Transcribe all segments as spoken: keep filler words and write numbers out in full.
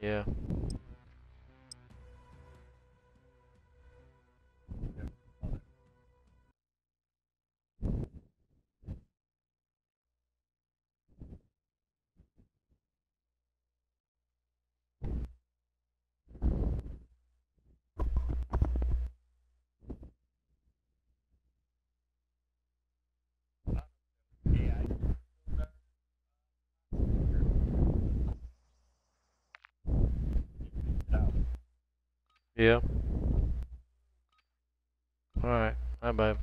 Yeah. Yeah. Alright. Bye bye.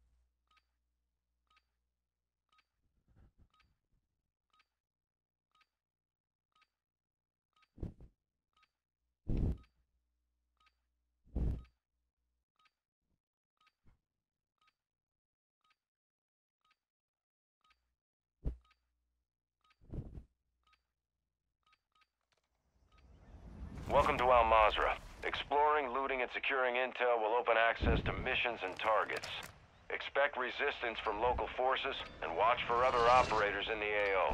Welcome to Al Mazrah. Exploring, looting, and securing intel will open access to missions and targets. Expect resistance from local forces, and watch for other operators in the A O.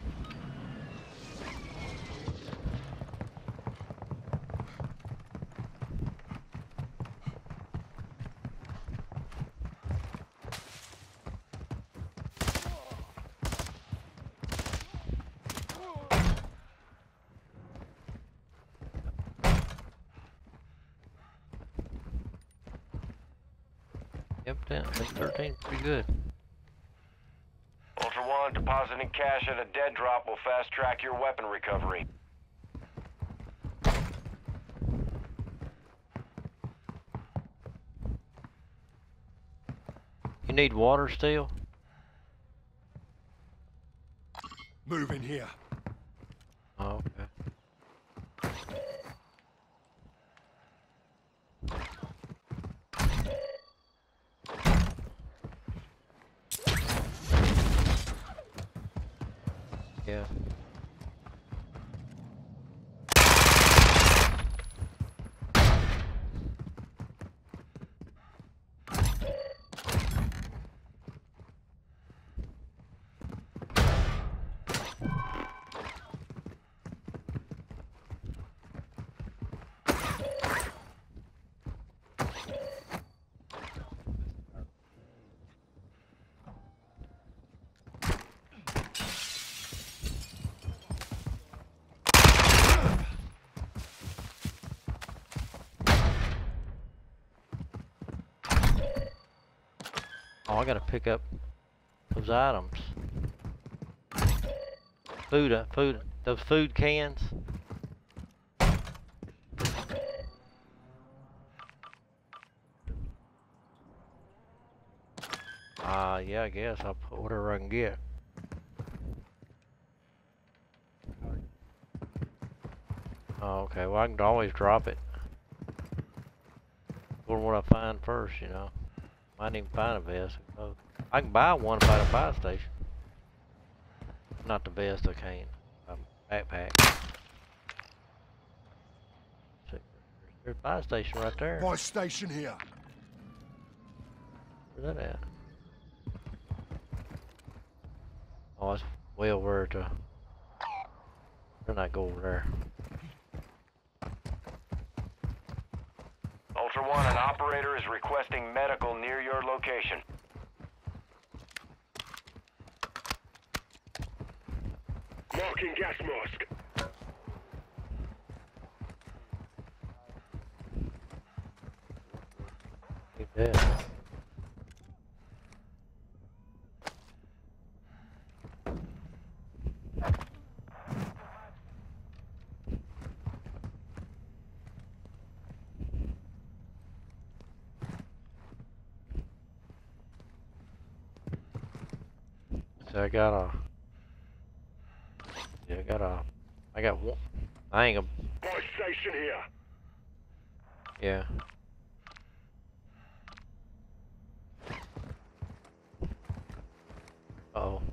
Yep, damn. thirteen pretty good. Ultra One, depositing cash at a dead drop will fast-track your weapon recovery. You need water still? Move in here. Oh, okay. Yeah. Oh, I gotta pick up those items. Food, uh, food, those food cans. Ah, uh, yeah, I guess I'll put whatever I can get. Oh, okay, well I can always drop it. Or what I find first, you know. Might even find a vest. Oh, I can buy one if I don't buy a station. Not the vest, I can't. Um, backpack. There's a buy station right there. Buy station here. Where's that at? Oh, it's way over to. Better not go over there. Ultra One, an operator is requesting medical near your location. Marking gas mask. Keep that. So I got a. Yeah, I got a. I got one. I ain't a. Buy station here. Yeah. Uh oh.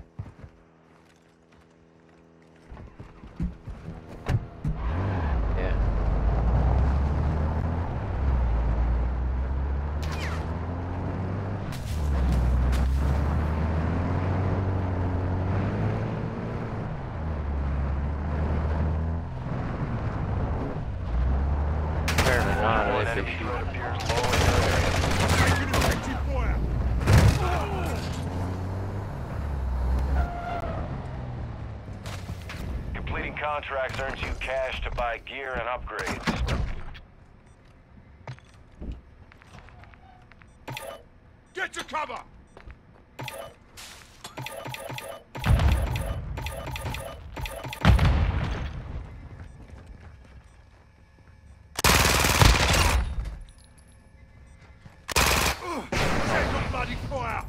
Yeah. Enemy shoot. threat appears low in your area. Taking effective fire. Completing contracts earns you cash to buy gear and upgrades. Get to cover. Take the bloody fire.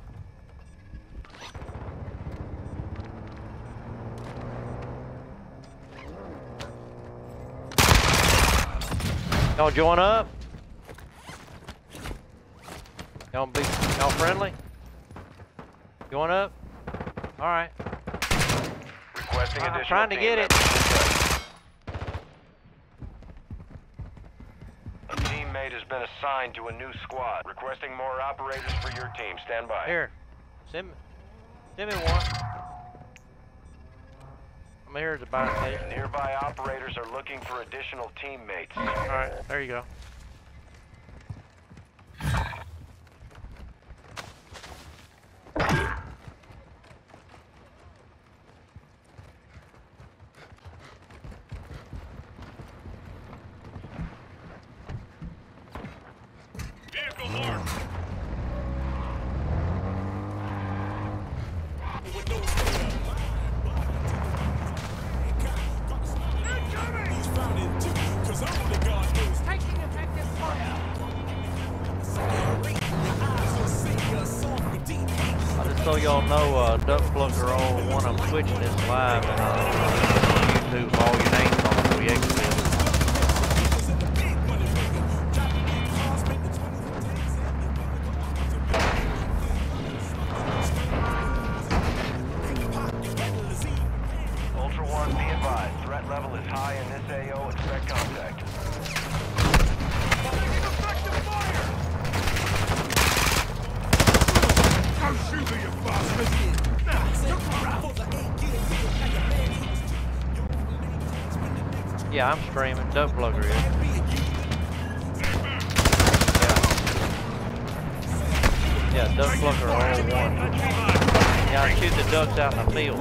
Y'all join up? Y'all be y'all friendly? Join up? Alright. Requesting I'm additional trying to team get it. members. A teammate has been assigned to a new squad. Requesting more operators for your team. Stand by. Here. Send me send me one. I'm here at the buy station. Nearby operators are looking for additional teammates. Alright, there you go. Vehicle marked. Taking effective fire. I just so y'all know, uh, Duck Plucker on one I'm switching this live and uh, on YouTube, all your names on it, we exit. Ultra One, be advised. Threat level is high in this A O. Expect contact. Go shoot me, you bastard. Yeah, I'm streaming. Duck Plucker is. Yeah. Yeah, Duck Plucker all one. Yeah, I shoot the ducks out in the field.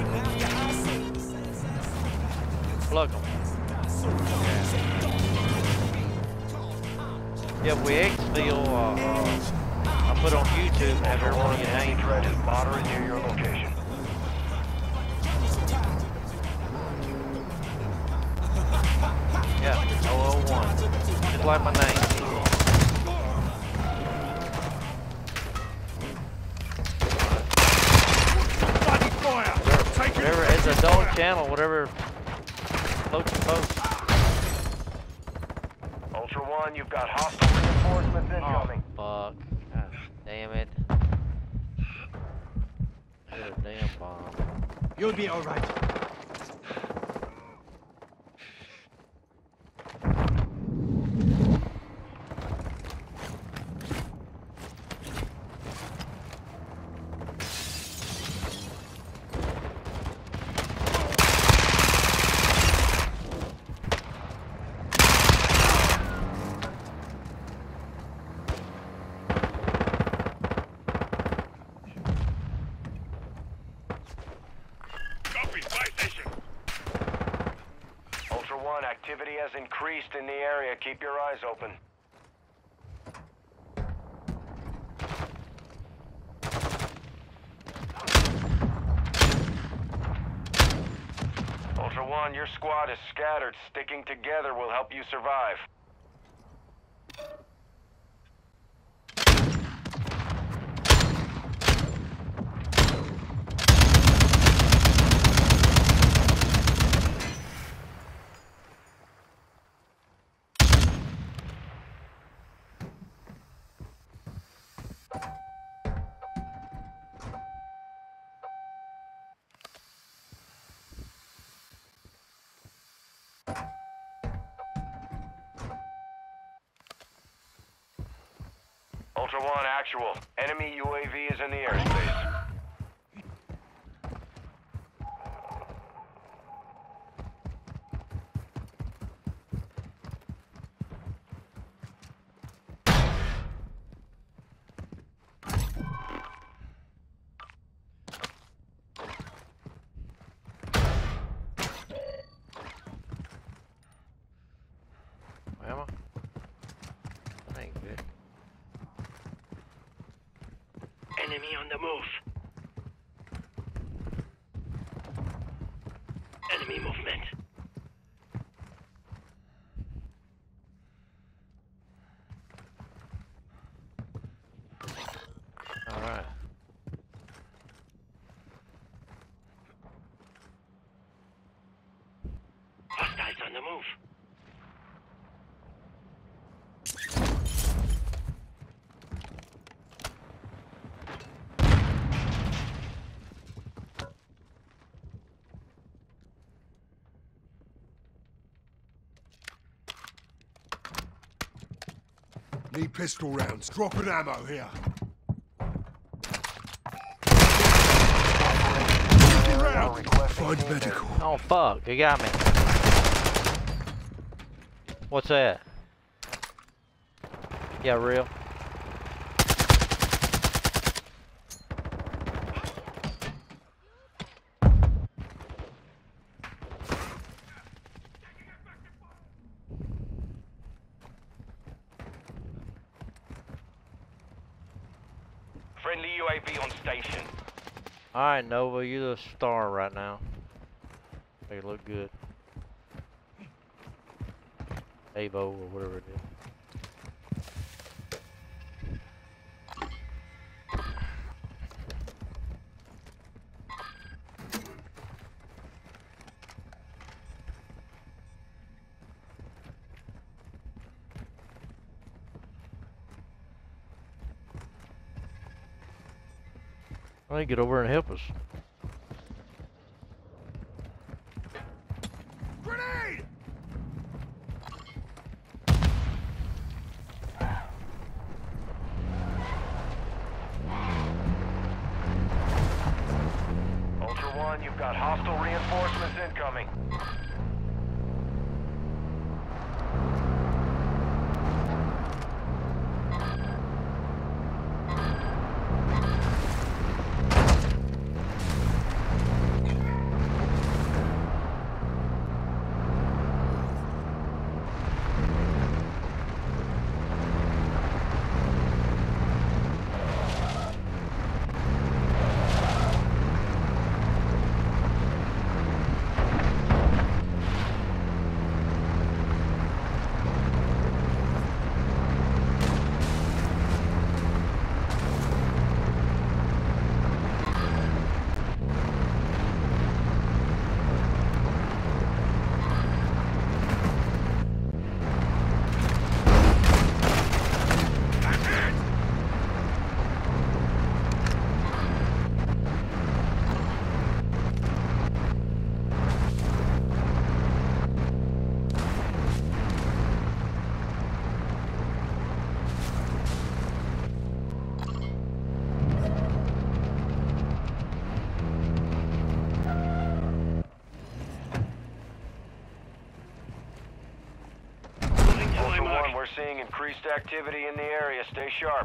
Plug them. Yeah, we exfil, uh, uh, I put on YouTube and have everyone get Enemy names. threat is moderate near your location. Yeah, oh oh one. Just like my name. Bloody fire. Taking Whatever, it's a dog channel, whatever floats your boat. Ultra One, you've got hostile reinforcements incoming. Oh, fuck. God damn it. Hit a damn bomb. You'll be all right. Copy. Buy station. Ultra One, activity has increased in the area. Keep your eyes open. Ultra One, your squad is scattered. Sticking together will help you survive. Ultra One, actual. Enemy U A V is in the airspace. Enemy on the move. Enemy movement. All right. Hostiles on the move. Need pistol rounds. Dropping ammo here. Pistol round. Find medical. Oh fuck, they got me. What's that? Yeah, real. Friendly U A V on station. Alright, Nova, you're the star right now. They look good. Avo or whatever it is. Why don't you get over and help us? Grenade! Ultra One, you've got hostile reinforcements incoming. We're seeing increased activity in the area. Stay sharp.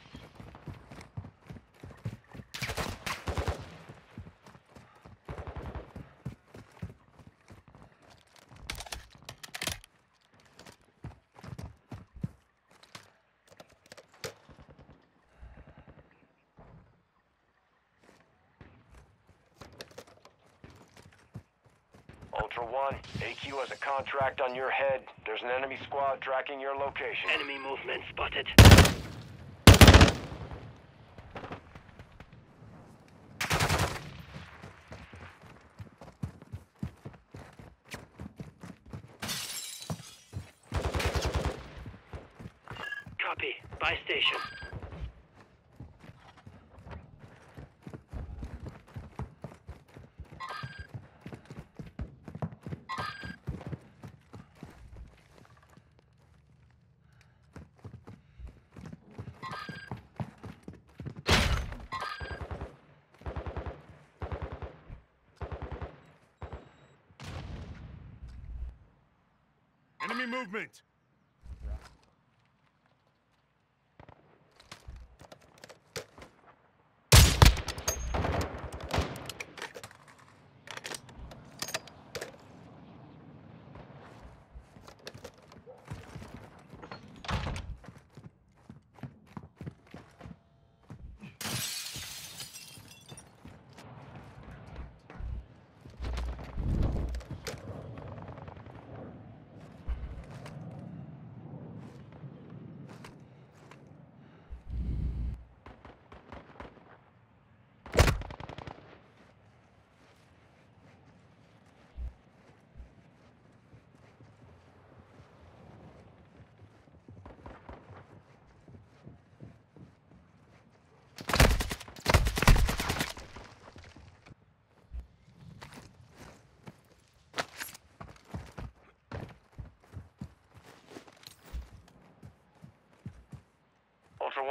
Ultra One, A Q has a contract on your head. There's an enemy squad tracking your location. Enemy movement spotted. Copy. Buy station. Enemy movement.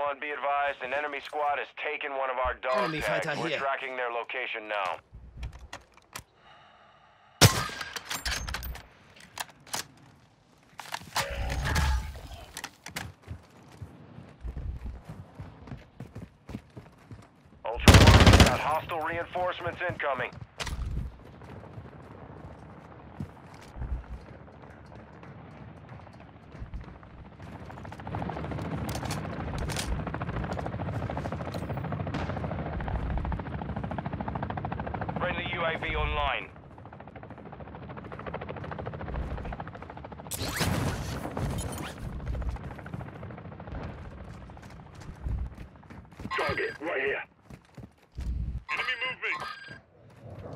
One, be advised, an enemy squad has taken one of our dog Enemy tags. fighter We're here. tracking their location now. Ultra One, we've got hostile reinforcements incoming. Friendly U A V online. Target, right here. Enemy movement!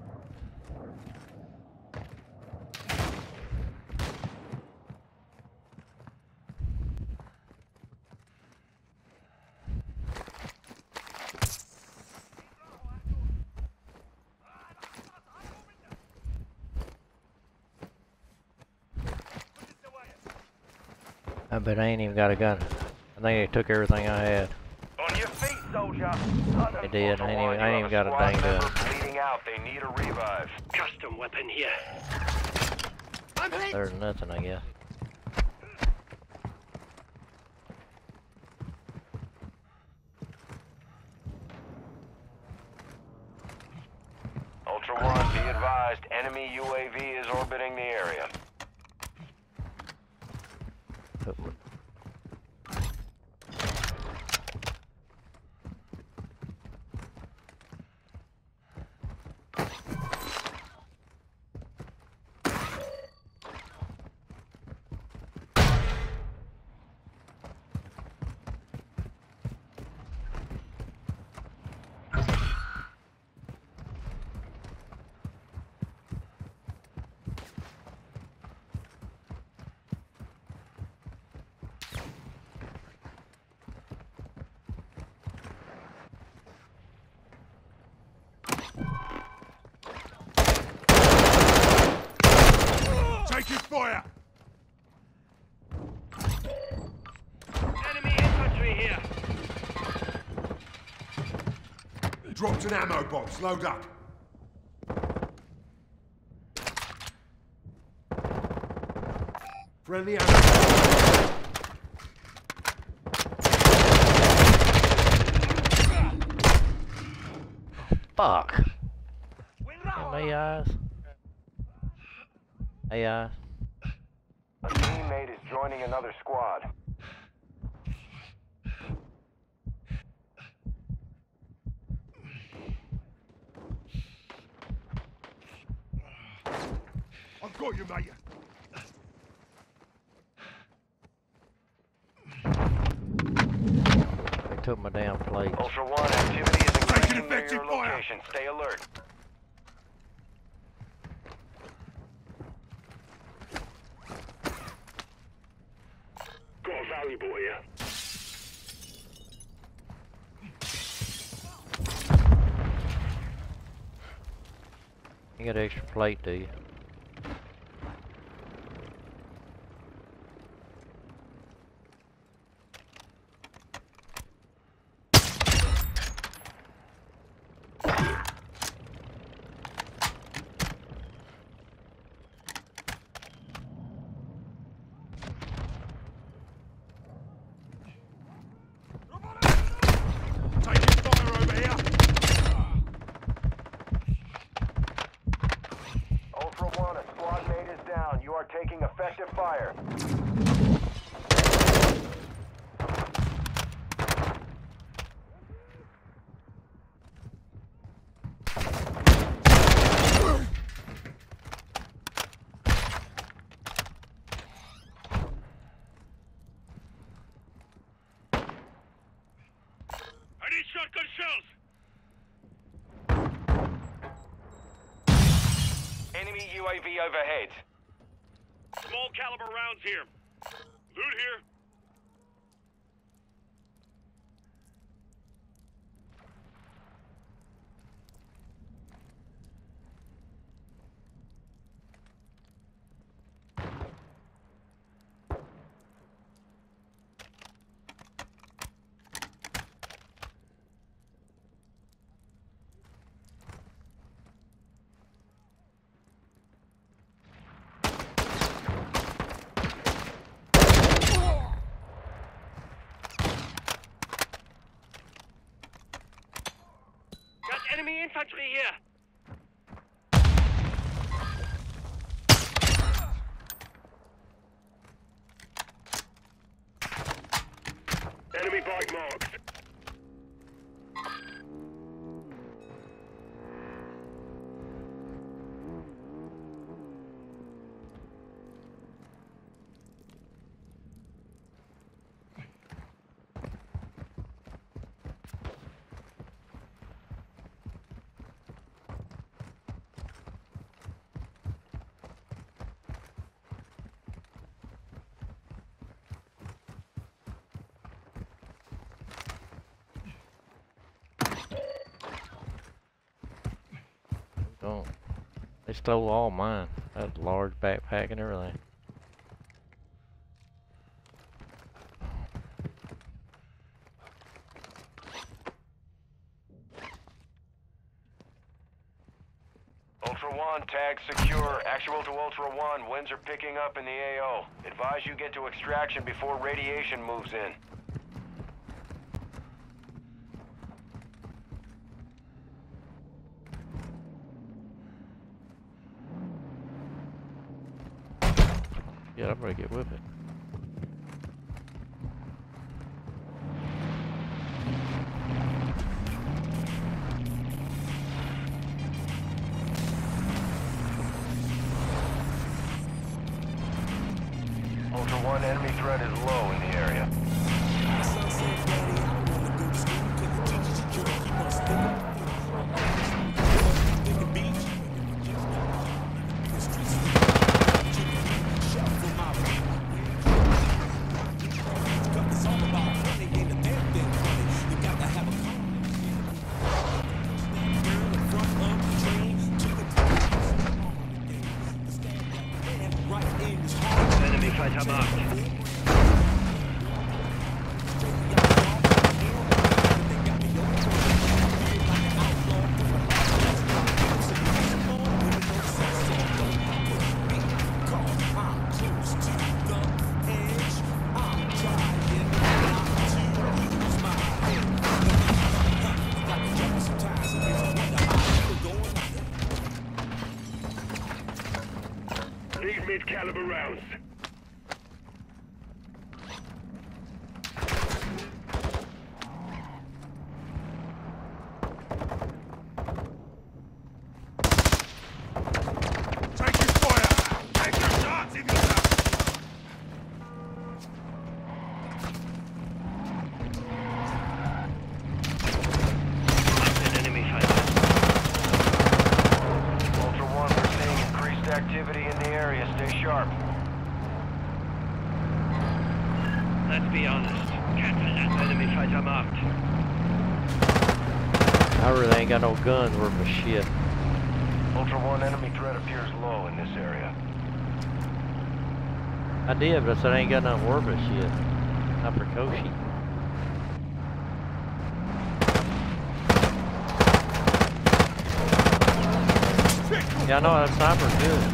I bet I ain't even got a gun. I think they took everything I had. On your feet, soldier. They did. I ain't even, I ain't even got a dang gun. Bleeding out. They need a revive. Custom weapon here. There's nothing, I guess. Ultra One, be advised, enemy U A V is orbiting the area. Put my- Taking fire! Enemy infantry here. Dropped an ammo box. Load up. Friendly ammo. Fuck! Damn A Is. A I. A teammate is joining another squad. I've got you, mate. They took my damn plates. Ultra One, activity is increasing near effective your fire. location. Stay alert. Got a valuable here. You got an extra plate, do you? Taking fire over here. Ultra One, a squad mate is down. You are taking effective fire. I need shotgun shells. Enemy U A V overhead. Small caliber rounds here. Loot here. Infantry here. Enemy bike marked. Don't. They stole all mine. That large backpack and everything. Ultra One, tag secure. Actual to Ultra One, winds are picking up in the A O. Advise you get to extraction before radiation moves in. Yeah, I better get with it. Ultra One, enemy threat is low in the area. Enemy fighter marked. Need mid-caliber rounds. Take your fire! Take your shots if you have. An enemy fighter. Ultra One, we're seeing increased activity in the area. Stay sharp. Let's be honest. Cancel that enemy fighter marked. I really ain't got no guns worth of shit. Ultra One, enemy threat appears low in this area. I did, but I said I ain't got nothing worth of shit. Not for Koshi. Yeah, I know that sniper's good.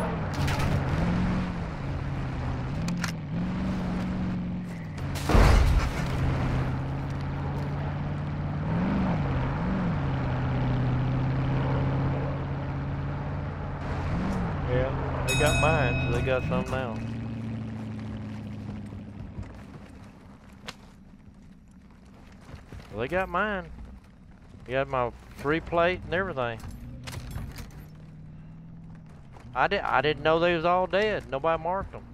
Yeah, they got mine, so they got some now. Well, they got mine. They got my free plate and everything. I did. I didn't know they was all dead. Nobody marked them.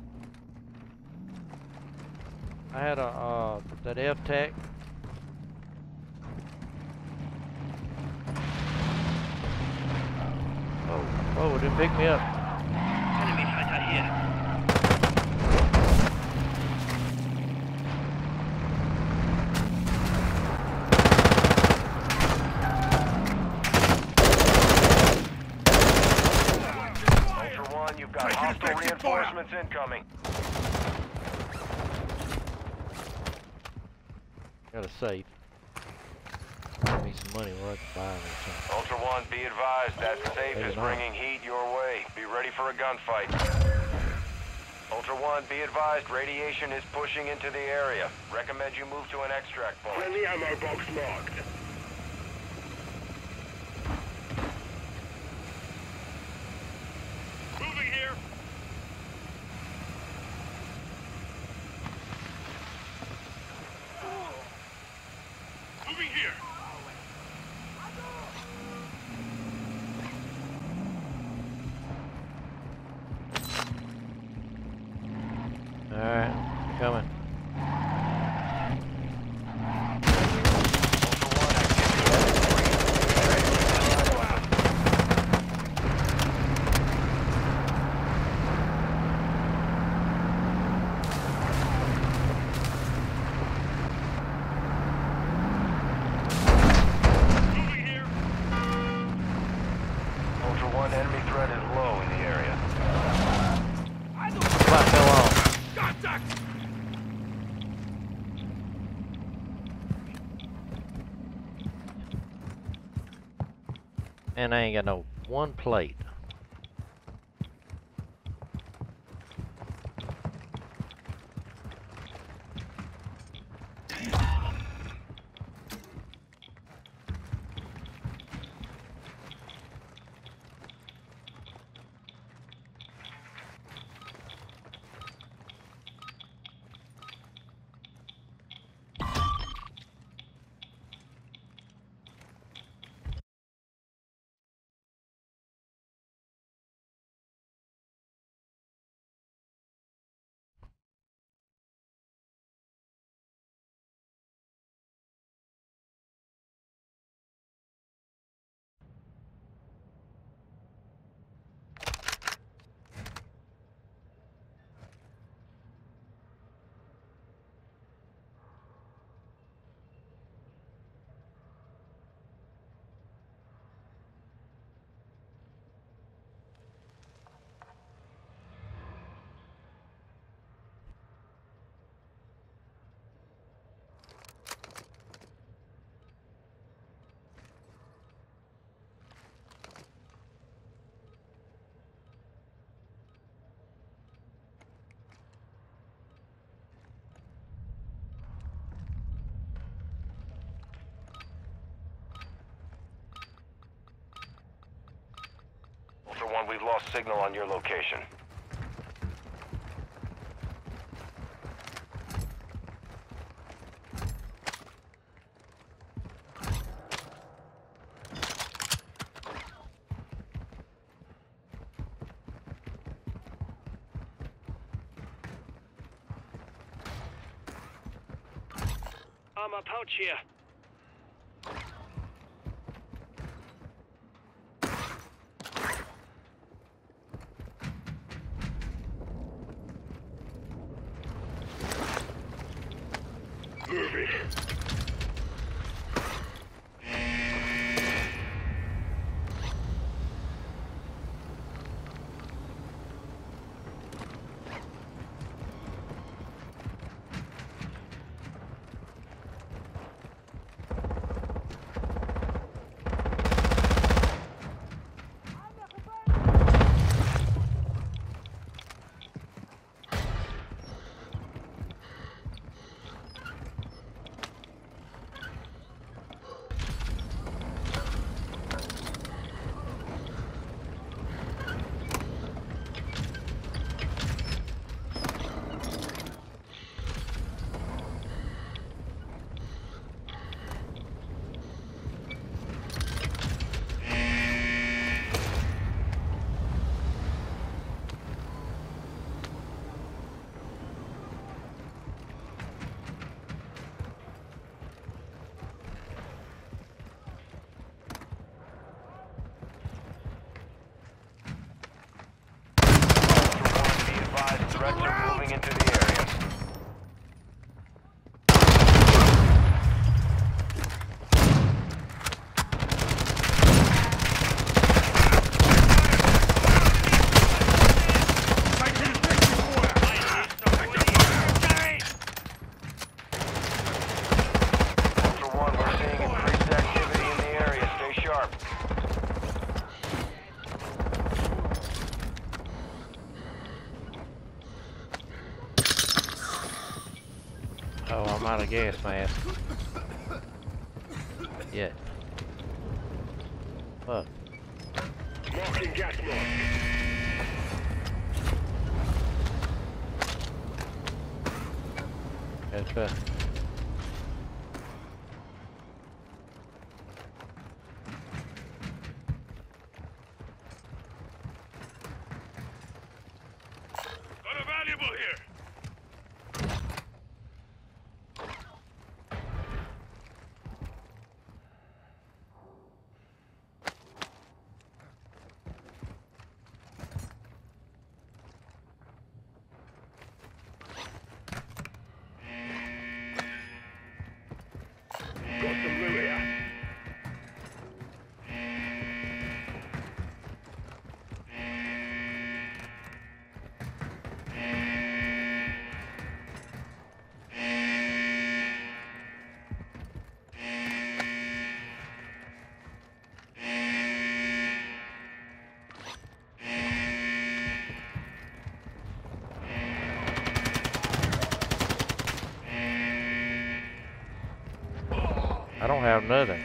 I had a uh, that F-Tech. Oh, whoa! It didn't pick me up. Enemy fighter here. Ultra One, you've got hostile reinforcements incoming. Got a safe. Give me some money where I can buy them or something. Ultra One, be advised that safe is bringing heat your way. Be ready for a gunfight. Ultra One, be advised radiation is pushing into the area. Recommend you move to an extract point. Friendly ammo box marked. And I ain't got no one plate. Ultra One, we've lost signal on your location. Armor pouch here. Moving. Threats are moving into the area. Ultra One, we're seeing increased activity in the area. Stay sharp. Oh, I'm out of gas mask. Yeah. Fuck. Marking gas mark. That's good. Got a valuable here. Got some loot here. don't have nothing.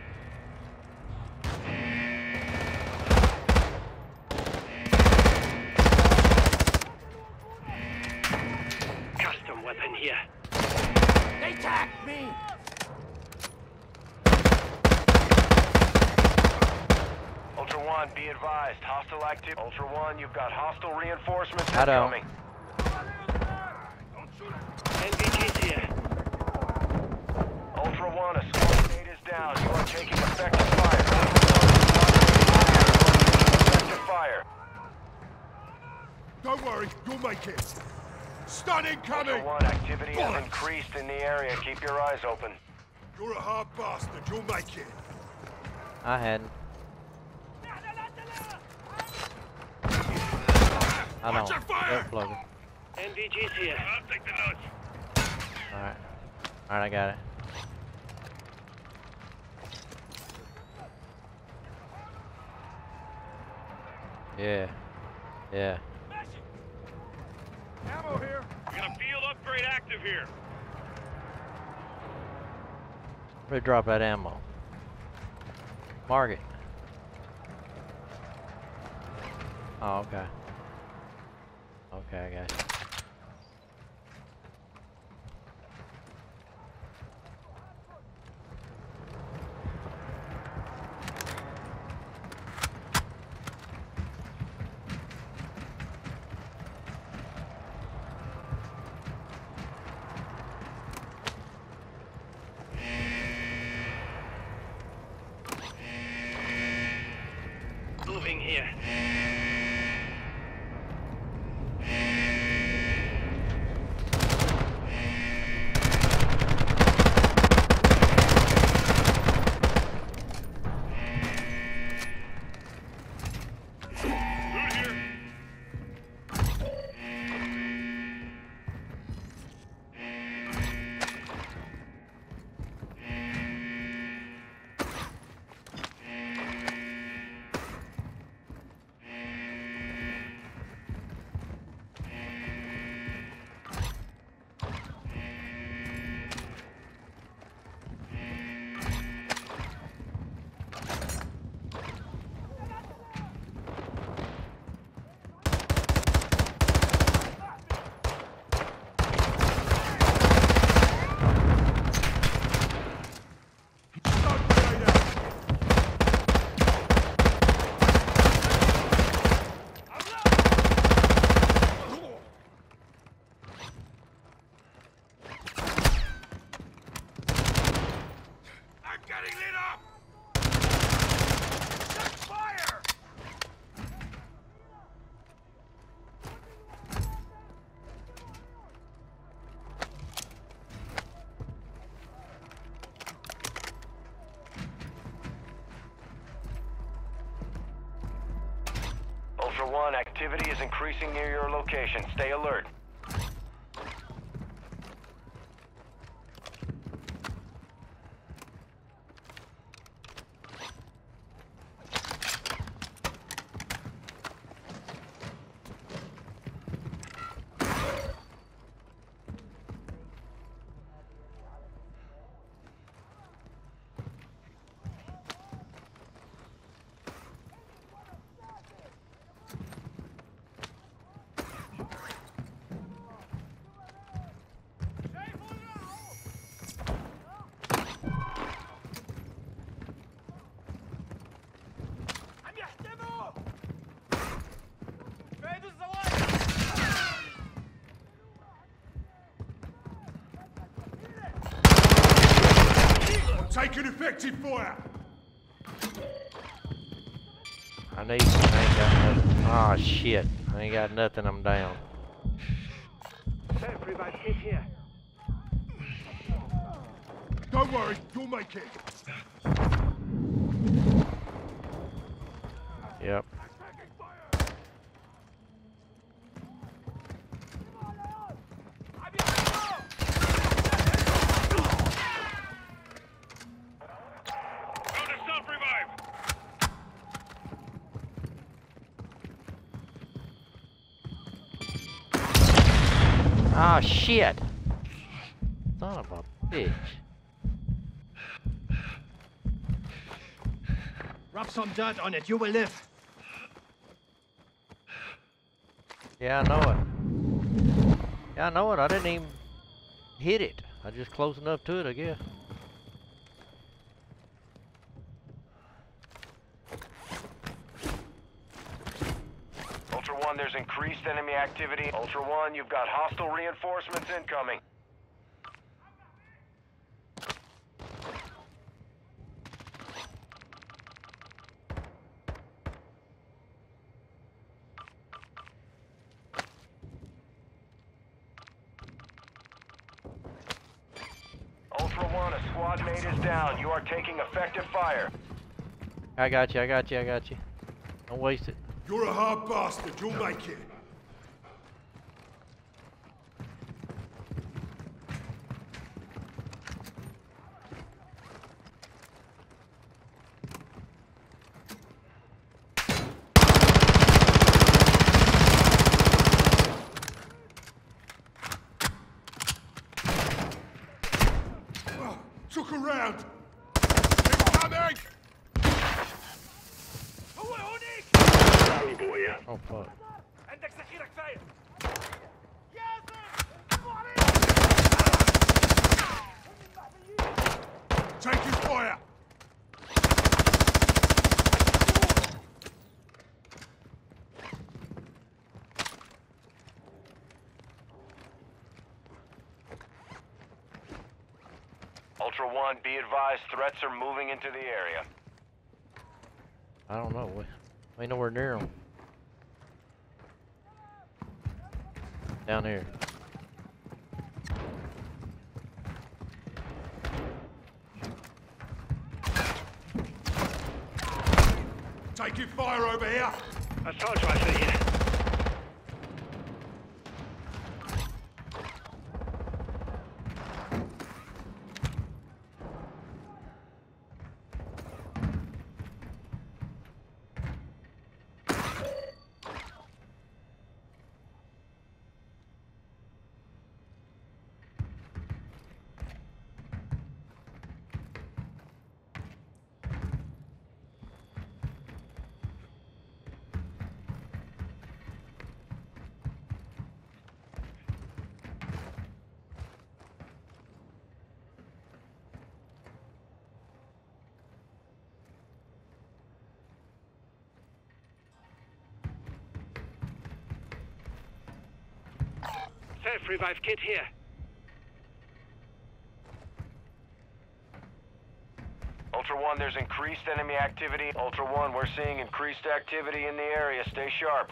Custom weapon here. They tagged me! Ultra One, be advised. Hostile active. Ultra One, you've got hostile reinforcements I don't. incoming. N V Gs here. Ultra One, a squad mate is down. You are taking effective fire. Effective fire. Don't worry, you'll make it. Stun Ultra incoming! One, activity has Bullets. increased in the area. Keep your eyes open. You're a hard bastard, you'll make it. I hadn't. I Watch don't. your fire! Yep, plugger. N V Gs here. I'll take the notes. Alright. Alright, I got it. Yeah. Yeah. Ammo here. We got a field upgrade active here. Where'd drop that ammo? Mark it. Oh, okay. Okay, I got you. Moving here. Through here. Stun grenade out. I'm getting lit up! Check fire! Ultra One, activity is increasing near your location. Stay alert. Taking effective fire! I need. I ain't got nothing. Oh shit. I ain't got nothing. I'm down. Self revive kit here. Don't worry, you'll make it. Yep. Go to self-revive. Ah shit. Son of a bitch. Rub some dirt on it, you will live. Yeah, I know it. Yeah, I know it. I didn't even hit it. I just close enough to it, I guess. Ultra One, there's increased enemy activity. Ultra One, you've got hostile reinforcements incoming. Ultra One, a squad mate is down. You are taking effective fire. I got you, I got you, I got you. Don't waste it. You're a hard bastard. You'll make it. Oh, took a round. Incoming! Oh fuck. عندك ذخيرة كفاية. Taking fire. Ultra One, be advised, threats are moving into the area. I don't know. We we ain't nowhere near them. Down here. Taking fire over here. Assault rifle here. Self-revive kit here. Ultra One, there's increased enemy activity. Ultra One, we're seeing increased activity in the area. Stay sharp.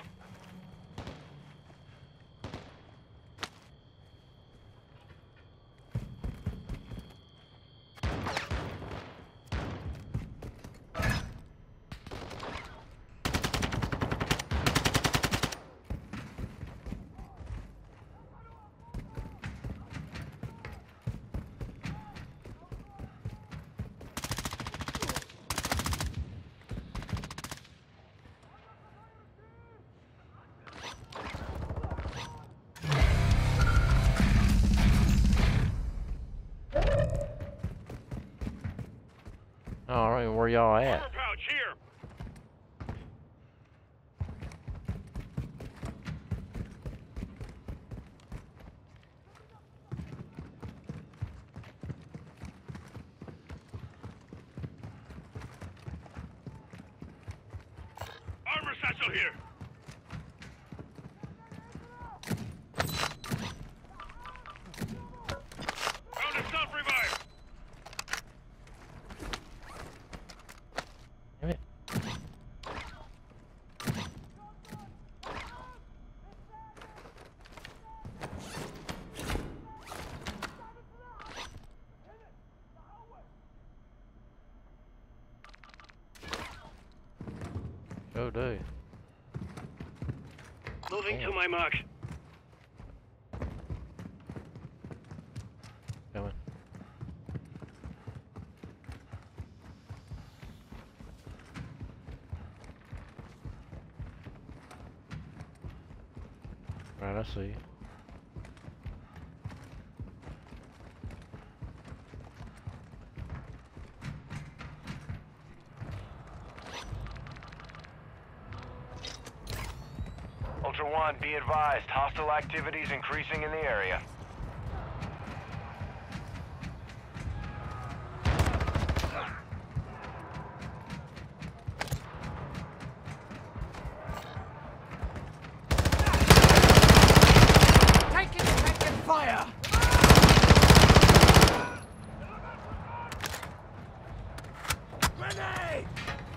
All right, where y'all at? Armor pouch here. Armor satchel here. Found a self-revive. Damn it. Go do. Moving to my mark. Coming. Right, I see. Ultra One, be advised. Hostile activities increasing in the area. Taking taking fire! Grenade!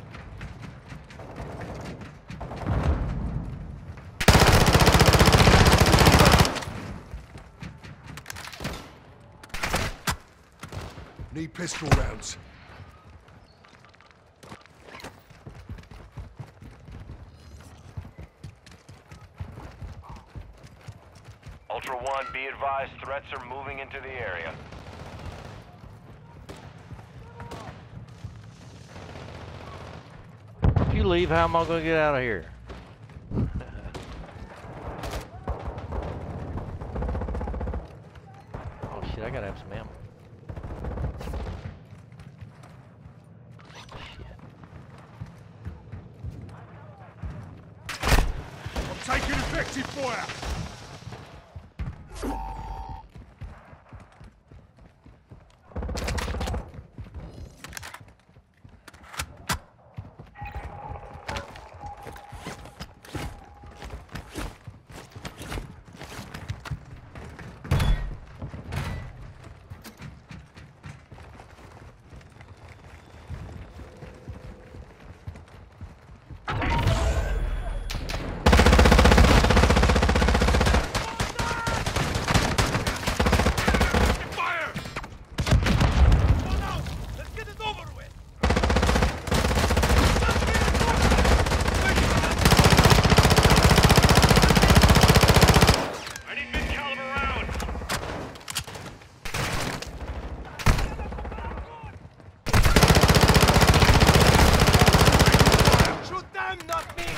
Need pistol rounds. Ultra One, be advised. Threats are moving into the area. If you leave, how am I gonna get out of here? Oh shit, I gotta have some ammo. I'm taking effective fire. I need mid-caliber rounds. Shoot them, not me!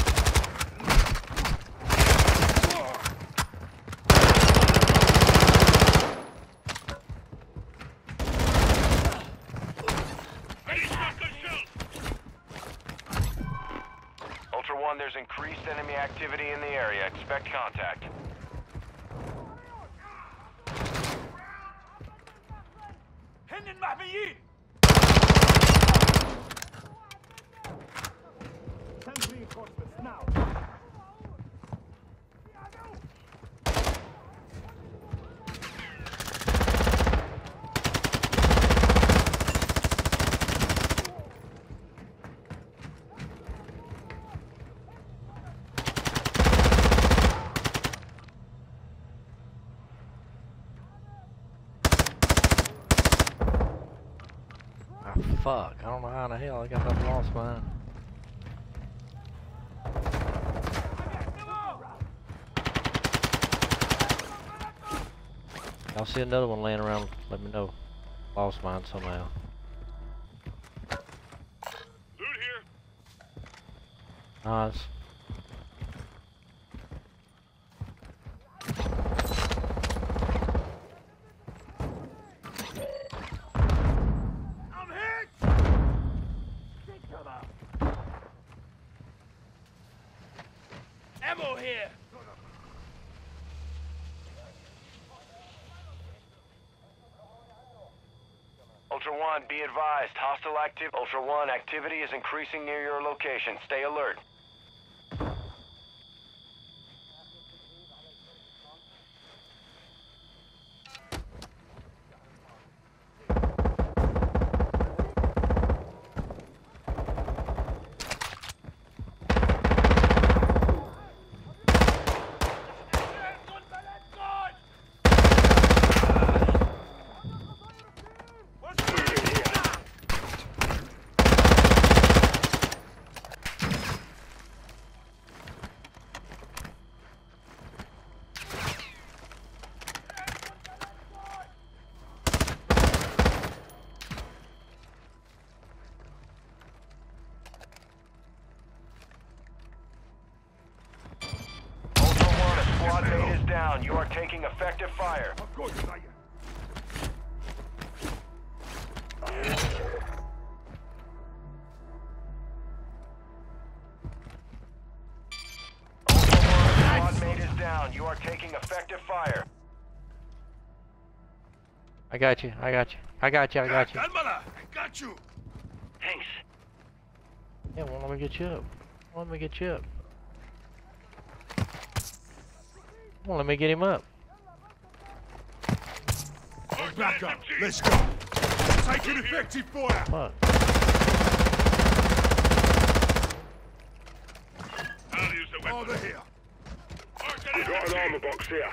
I need shotgun shells. Ultra One, there's increased enemy activity in the area. Expect contact. هن محميين. Send reinforcements now! Ah, fuck. I don't know how in the hell I got that lost mine. I'll see another one laying around. Let me know. Lost mine somehow. Loot here. Nice. I'm hit! Take cover! Ammo here! Ultra One, be advised. Hostile active. Ultra One, activity is increasing near your location. Stay alert. Squad mate is down. You are taking effective fire. Of course I am. Ultra One, is down. You are taking effective fire. I got you. I got you. I got you. I got you. Calmala! Got you! Thanks. Yeah, well, let me get you up. Let me get you up. Well, let me get him up. Back up! Let's go! Taking effective fire! Fuck. I'll use the weapon. Over here! We've got an armor box here.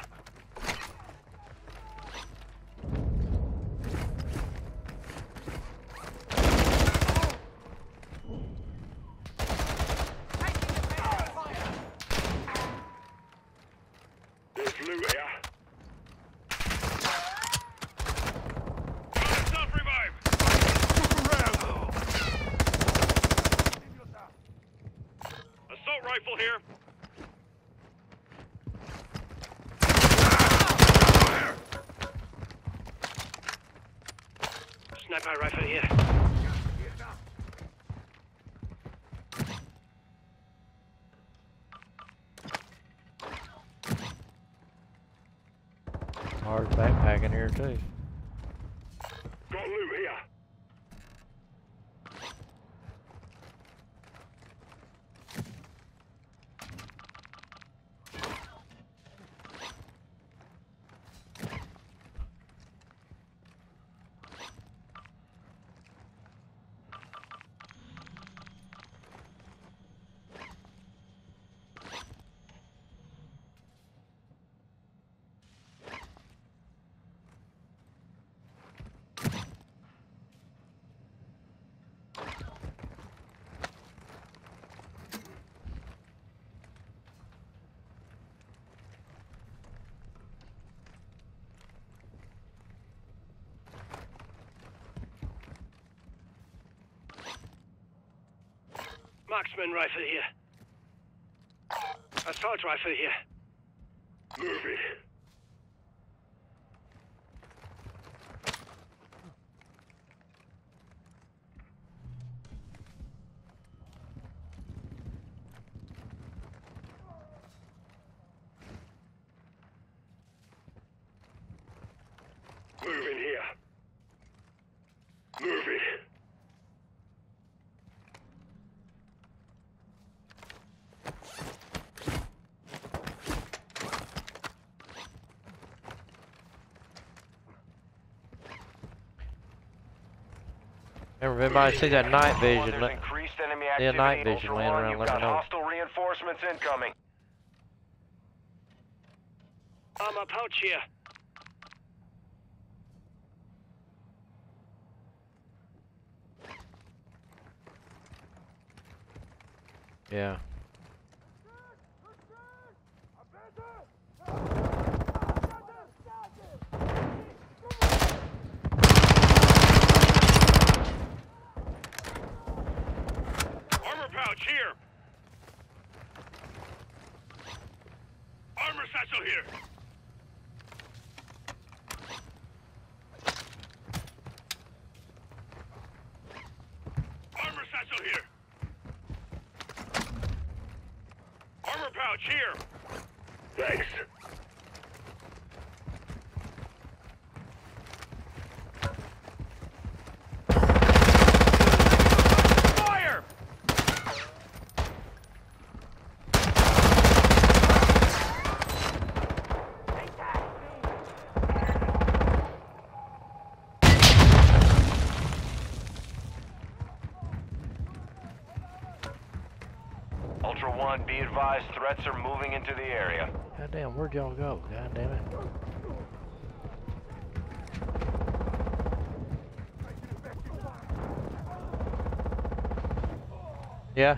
There's loot here. Self-revive! Look around! Assault rifle here. Sniper rifle here. Hard backpack in here too. Got loot here. Marksman rifle here. Assault rifle here. Move it. Move in here. Move it. Remember, everybody see that night vision. There's Let, increased enemy yeah, activity. night vision Ultra laying One, around. you've Let me got know. hostile reinforcements incoming. Armor pouch here. Yeah. Armor pouch here. Armor satchel here. Armor satchel here. Armor pouch here. Thanks. Fire! Ultra One, be advised, threats are moving into the area. God damn, where'd y'all go? God damn it. Yeah.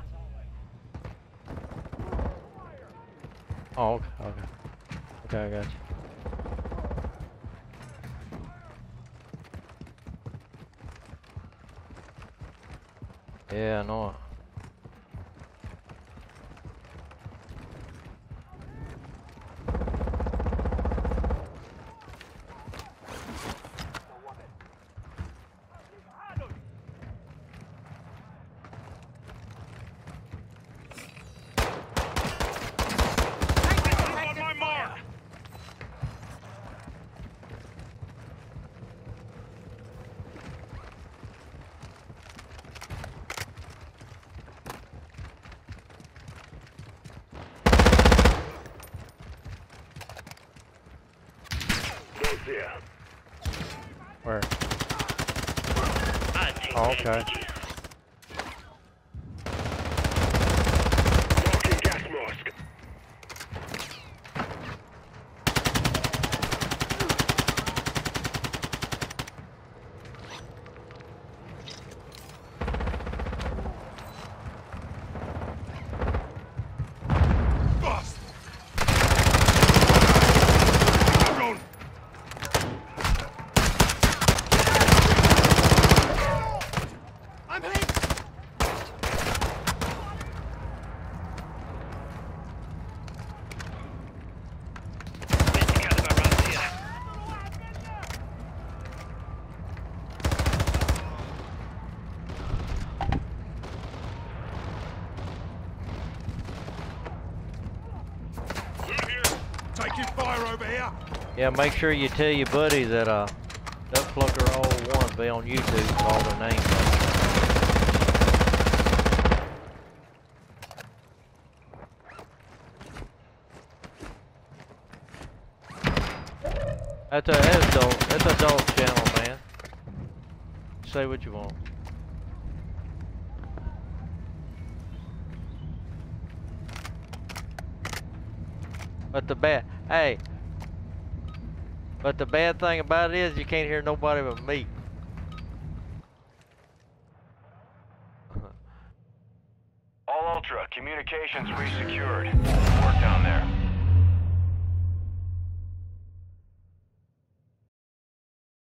Oh, okay. Okay, okay, I got you. Yeah, I know. On my Hostiles here. Where? I take Oh, okay. bandages. Marking gas mask. Bust! I'm on! I'm hit! twenty caliber rounds here. Loot here. Taking fire over here! Yeah, make sure you tell your buddy that uh, Duck Plucker oh one be on YouTube with all their names. That's a that's adult that's adult channel, man. Say what you want. But the bad hey. But the bad thing about it is you can't hear nobody but me. All Ultra, communications resecured. Work down there.